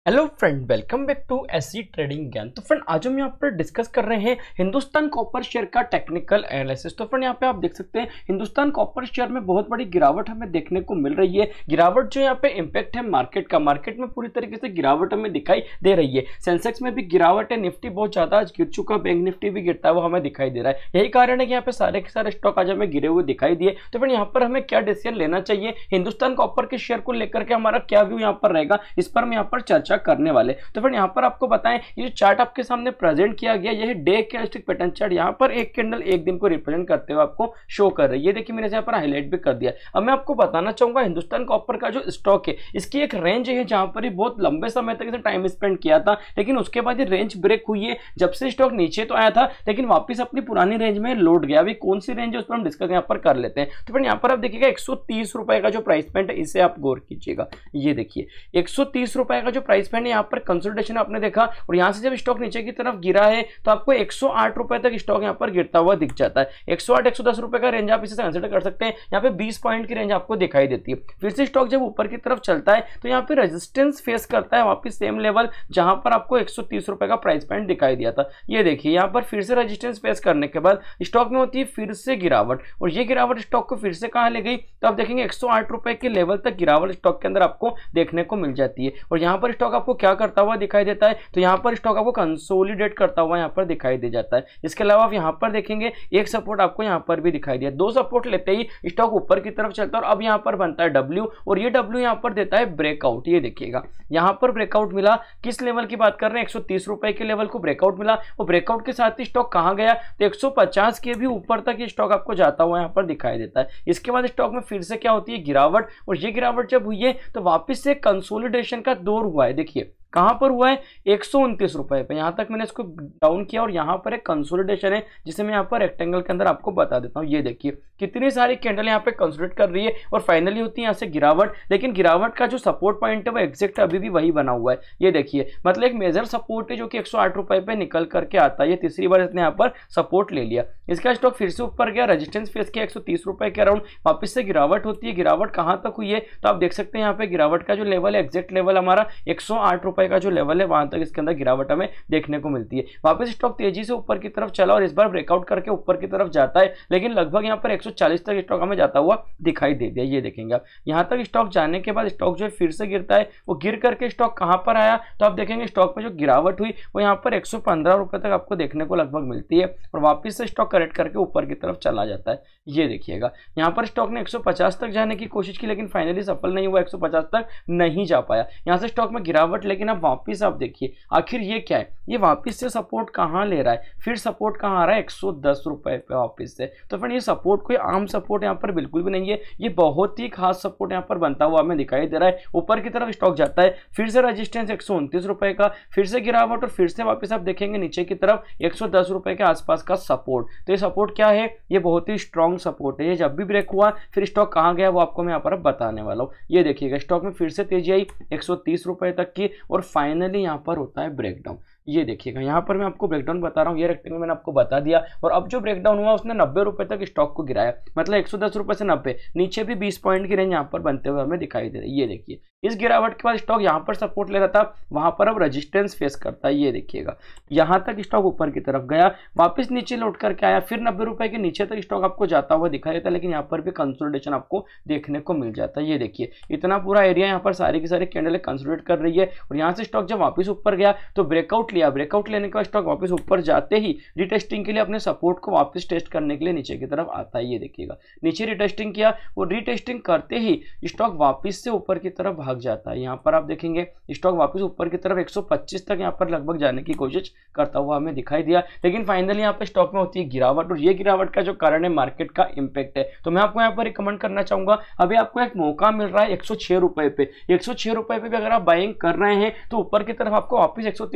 Hello friend, welcome back to SC trading ज्ञान। तो friend, आज हम यहाँ पर डिस्कस कर रहे हैं हिंदुस्तान कॉपर शेयर का टेक्निकल एनालिसिस। तो फ्रेंड, यहाँ पे आप देख सकते हैं हिंदुस्तान कॉपर शेयर में बहुत बड़ी गिरावट हमें देखने को मिल रही है। गिरावट जो यहाँ पे इंपैक्ट है मार्केट का, मार्केट में पूरी तरीके से गिरावट हमें दिखाई दे रही है। सेंसेक्स में भी गिरावट है, निफ्टी बहुत ज्यादा आज गिर चुका, बैंक निफ्टी भी गिरता है वो हमें दिखाई दे रहा है। यही कारण है कि यहाँ पे सारे के सारे स्टॉक आज हमें गिरे हुए दिखाई दिए। तो फ्रेंड, यहाँ पर हमें क्या डिसीजन लेना चाहिए, हिंदुस्तान कॉपर के शेयर को लेकर के हमारा क्या व्यू यहाँ पर रहेगा, इस पर हम यहाँ पर चर्चा करने वाले। तो फिर यहाँ पर आपको बताएं, ये जो चार्ट आपके सामने प्रेजेंट किया गया, यह डे कैंडलस्टिक पैटर्न चार्ट, यहाँ पर एक कैंडल एक दिन को रिप्रेजेंट करते हुए आपको शो कर रही है। ये देखिए, मैंने यहाँ पर हाईलाइट भी कर दिया। अब मैं आपको बताना चाहूंगा हिंदुस्तान कॉपर का जो स्टॉक है, इसकी एक रेंज है जहां पर ही बहुत लंबे समय तक इसे टाइम स्पेंड किया था, लेकिन उसके बाद ये रेंज ब्रेक हुई है। जब से स्टॉक नीचे तो आया था, लेकिन वापस अपनी पुरानी रेंज में लौट गया। अभी कौन सी रेंज है उस पर हम डिस्कस यहाँ पर कर लेते हैं। तो फिर यहाँ पर आप देखिएगा 130 रुपए का जो प्राइस पॉइंट है, इसे आप गौर कीजिएगा। ये देखिए 130 रुपए का जो प्राइस पॉइंट है, यहाँ पर कंसोलिडेशन आपने देखा, और यहां से जब स्टॉक नीचे की तरफ गिरा है तो आपको 108 रुपए तक स्टॉक यहां पर गिरता हुआ दिख जाता है। 108 110 रुपए का रेंज आप इसे कंसीडर कर सकते हैं। यहां पे 20 पॉइंट की रेंज आपको दिखाई देती है। फिर से स्टॉक जब ऊपर की तरफ चलता है तो यहां पे रेजिस्टेंस फेस करता है वापस सेम लेवल जहां पर आपको 130 रुपए का प्राइस पॉइंट दिखाई दिया था। ये देखिए, यहां पर फिर से रेजिस्टेंस फेस करने के बाद स्टॉक में होती है फिर से गिरावट, और ये गिरावट स्टॉक को फिर से कहां ले गई, तो आप देखेंगे 108 रुपए के लेवल तक गिरावट स्टॉक के अंदर आपको देखने को मिल जाती है। और यहां पर स्टॉक आपको क्या करता हुआ दिखाई देता है, तो यहां पर स्टॉक आपको कंसोलिडेट करता हुआ यहां पर दिखाई दे जाता है। इसके अलावा आप यहां पर देखेंगे एक सपोर्ट आपको यहां पर भी दिखाई दिया। दो सपोर्ट लेते ही स्टॉक ऊपर की तरफ चलता है, और अब यहां पर बनता है डब्ल्यू, और ये डब्ल्यू यहां पर देता है ब्रेकआउट। ये देखिएगा, यहां पर ब्रेकआउट मिला, किस लेवल की बात कर रहे हैं, 130 रुपए के लेवल को ब्रेकआउट मिला, और ब्रेकआउट के साथ ही स्टॉक कहां गया, तो 150 के भी ऊपर तक ये स्टॉक आपको जाता हुआ यहां पर दिखाई देता है। इसके बाद स्टॉक में फिर से क्या होती है, गिरावट, और ये गिरावट जब हुई है तो वापस से कंसोलिडेशन का दौर हुआ है। देखिए कहां पर हुआ है, 129 रुपए पे। यहां तक मैंने इसको डाउन किया, और यहां पर एक कंसोलिडेशन है जिसे मैं यहां पर रेक्टेंगल के अंदर आपको बता देता हूं। ये देखिए कितनी सारी कैंडल यहां पे कंसोलिडेट कर रही है, और फाइनली होती है यहां से गिरावट। लेकिन गिरावट का जो सपोर्ट पॉइंट है वो एग्जैक्ट अभी भी वही बना हुआ है। ये देखिए, मतलब एक मेजर सपोर्ट है जो कि 108 रुपए पे निकल करके आता है। ये तीसरी बार इसने यहां पर सपोर्ट ले लिया। इसका स्टॉक फिर से ऊपर गया, रेजिस्टेंस फेस किया 130 रुपए के अराउंड, वापस से गिरावट होती है। गिरावट कहां तक हुई है, तो आप देख सकते हैं यहाँ पे गिरावट का जो लेवल है, एग्जैक्ट लेवल हमारा 108 रुपए का जो लेवल है, तक इसके अंदर गिरावट हमें देखने को मिलती है। वापस स्टॉक तेजी से ऊपर की तरफ चला, और इस बार ब्रेकआउट करके ऊपर की तरफ जाता है, लेकिन लगभग यहां पर 140 तक स्टॉक हमें जाता हुआ दिखाई दे दिया। ये देखेंगे आप, यहां तक स्टॉक जाने के बाद स्टॉक जो है फिर से गिरता है। वो गिर करके स्टॉक कहां पर आया, तो आप देखेंगे स्टॉक में जो गिरावट हुई वो यहां पर 115 रुपए तक आपको देखने को लगभग मिलती है, और वापस से स्टॉक करेक्ट करके ऊपर की तरफ चला जाता है। ये देखिएगा, यहां पर स्टॉक ने 150 तक जाने की कोशिश की, लेकिन फाइनली सफल नहीं हुआ, 150 तक नहीं जा पाया। यहां से स्टॉक में गिरावट, लेकिन अब वापस आप देखिए आखिर ये क्या है, ये वापस से सपोर्ट कहां ले रहा है, फिर सपोर्ट कहां आ रहा है, 110 रुपए पे वापस से। तो फिर ये सपोर्ट कोई आम सपोर्ट यहां पर बिल्कुल भी नहीं है, ये बहुत ही खास सपोर्ट यहां पर बनता हुआ हमें दिखाई दे रहा है। ऊपर की तरफ स्टॉक जाता है, फिर से रेजिस्टेंस 129 रुपए का, फिर से गिरावट, और फिर से वापस आप देखेंगे नीचे की तरफ 110 रुपए के आसपास का सपोर्ट। तो ये सपोर्ट क्या है, ये बहुत ही स्ट्रॉन्ग सपोर्ट है। ये जब भी ब्रेक हुआ फिर स्टॉक कहां गया वो आपको मैं यहाँ पर बताने वाला हूँ। ये देखिएगा, स्टॉक में फिर से तेजी आई 130 रुपए तक की, और फाइनली यहाँ पर होता है ब्रेकडाउन। ये देखिएगा, यहाँ पर मैं आपको ब्रेकडाउन बता रहा हूँ, ये रेक्टेंगल मैंने आपको बता दिया। और अब जो ब्रेकडाउन हुआ उसने 90 रुपए तक स्टॉक को गिराया, मतलब 110 रुपए से 90, नीचे भी 20 पॉइंट की रेंज यहाँ पर बनते हुए हमें दिखाई दे रही है। ये देखिए, इस गिरावट के बाद स्टॉक यहाँ पर सपोर्ट ले रहा था, वहां पर अब रेजिस्टेंस फेस करता है। ये देखिएगा, यहाँ तक स्टॉक ऊपर की तरफ गया, वापस नीचे लौट करके आया, फिर 90 रुपए के नीचे तक स्टॉक आपको जाता हुआ दिखाई देता है, लेकिन यहाँ पर भी कंसोलिडेशन आपको देखने को मिल जाता है। ये देखिए, इतना पूरा एरिया यहाँ पर सारी की सारी कैंडल कंसोलिडेट कर रही है, और यहाँ से स्टॉक जब वापस ऊपर गया तो ब्रेकआउट लिया, ब्रेकआउट लेने के बाद स्टॉक वापस ऊपर जाते ही रिटेस्टिंग के लिए अपने सपोर्ट को वापस टेस्ट करने के लिए नीचे की तरफ आता है। ये देखिएगा, नीचे रिटेस्टिंग किया, और रिटेस्टिंग करते ही स्टॉक वापस से ऊपर की तरफ भाग जाता है। यहाँ पर आप देखेंगे स्टॉक वापस ऊपर की तरफ 125 तक यहाँ पर लगभग जाने की कोशिश करता हुआ हमें दिखाई दिया, लेकिन फाइनली यहाँ पे स्टॉक में होती है गिरावट, और ये गिरावट का जो कारण है मार्केट का इंपैक्ट है। तो मैं आपको यहाँ पर रिकमेंड करना चाहूंगा, अभी आपको एक मौका मिल रहा है 106 रुपए पे, 106 रुपए पे भी अगर आप बाइंग कर रहे हैं तो ऊपर की तरफ आपको वापस 130 रुपए के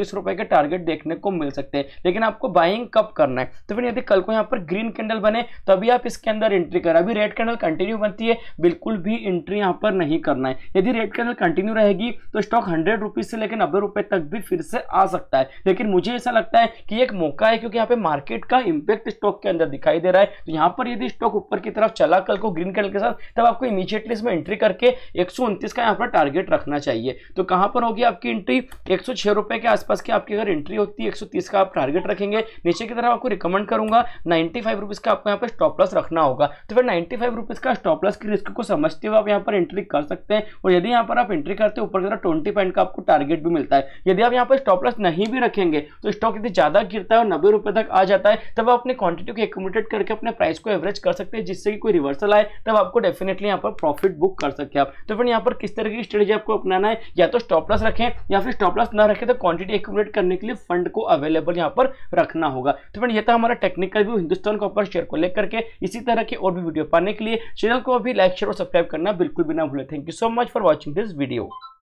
टारगेट देखने को मिल सकते हैं, लेकिन आपको बाइंग कब करना है। तो फिर यदि कल को यहाँ पर ग्रीन कैंडल बने तभी आप इसके अंदर एंट्री करें। अभी रेड कैंडल कंटिन्यू बनती है, बिल्कुल भी एंट्री यहाँ पर नहीं करना है। यदि रेड कैंडल कंटिन्यू रहेगी तो स्टॉक 100 रुपीज से लेकर 90 रुपए तक भी फिर से आ सकता है, लेकिन मुझे ऐसा लगता है कि एक मौका है, क्योंकि यहाँ पे मार्केट का इंपैक्ट स्टॉक के अंदर दिखाई दे रहा है। तो यहाँ पर यदि स्टॉक ऊपर की तरफ चला कल को ग्रीन कैंडल के साथ, तब आपको इमीडिएटली इसमें एंट्री करके 129 का यहाँ पर टारगेट रखना चाहिए। तो कहां पर होगी आपकी एंट्री, 106 रुपए के आसपास की आपकी अगर एंट्री होती है 130 का आप टारगेट रखेंगे। नीचे की तरफ आपको रिकमेंड करूंगा 95 रुपीज का आपको यहाँ पर स्टॉप लॉस रखना होगा। तो फिर 95 रुपीज का स्टॉप लॉस की रिस्क को समझते हुए आप यहाँ पर एंट्री कर सकते हैं। और यदि यहाँ पर आप एंट्री करते हैं ऊपर की तरफ 20 पॉइंट का आपको टारगेट भी मिलता है। यदि आप यहाँ पर स्टॉप लॉस नहीं भी रखेंगे तो स्टॉक यदि ज्यादा गिरता है और 90 रुपए तक आ जाता है, तब आप अपने क्वांटिटी को एक्यूमुलेट करके अपने प्राइस को एवरेज कर सकते हैं, जिससे कि कोई रिवर्सल आए तब आपको डेफिनेटली यहाँ पर प्रॉफिट बुक कर सकते हैं आप। तो फिर यहाँ पर किस तरह की स्ट्रेटेजी आपको अपनाना है, या तो स्टॉप लॉस रखें या फिर स्टॉप लॉस ना रखें तो क्वांटिटी एक्यूमुलेट करने के लिए फंड को अवेलेबल यहाँ पर रखना होगा। तो फ्रेंड ये था हमारा technical view Hindustan Copper share को लेकर के। इसी तरह के और भी वीडियो पाने के लिए चैनल को अभी लाइक शेयर और सब्सक्राइब करना बिल्कुल भी ना भूलें। Thank you so much for watching this video.